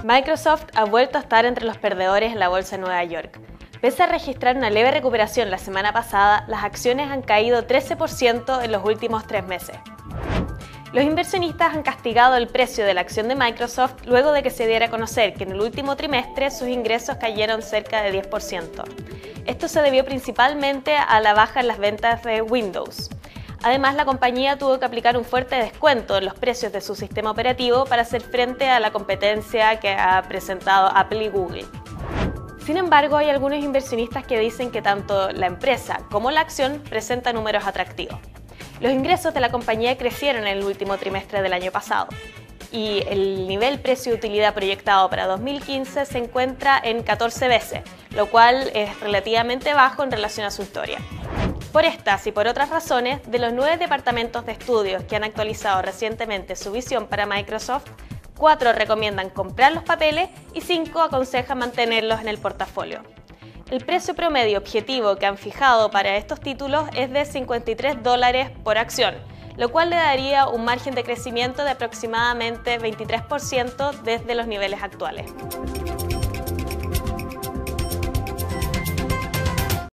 Microsoft ha vuelto a estar entre los perdedores en la bolsa de Nueva York. Pese a registrar una leve recuperación la semana pasada, las acciones han caído 13% en los últimos 3 meses. Los inversionistas han castigado el precio de la acción de Microsoft luego de que se diera a conocer que en el último trimestre sus ingresos cayeron cerca de 10%. Esto se debió principalmente a la baja en las ventas de Windows. Además, la compañía tuvo que aplicar un fuerte descuento en los precios de su sistema operativo para hacer frente a la competencia que ha presentado Apple y Google. Sin embargo, hay algunos inversionistas que dicen que tanto la empresa como la acción presentan números atractivos. Los ingresos de la compañía crecieron en el último trimestre del año pasado y el nivel precio-utilidad proyectado para 2015 se encuentra en 14 veces, lo cual es relativamente bajo en relación a su historia. Por estas y por otras razones, de los 9 departamentos de estudios que han actualizado recientemente su visión para Microsoft, 4 recomiendan comprar los papeles y 5 aconsejan mantenerlos en el portafolio. El precio promedio objetivo que han fijado para estos títulos es de $53 por acción, lo cual le daría un margen de crecimiento de aproximadamente 23% desde los niveles actuales.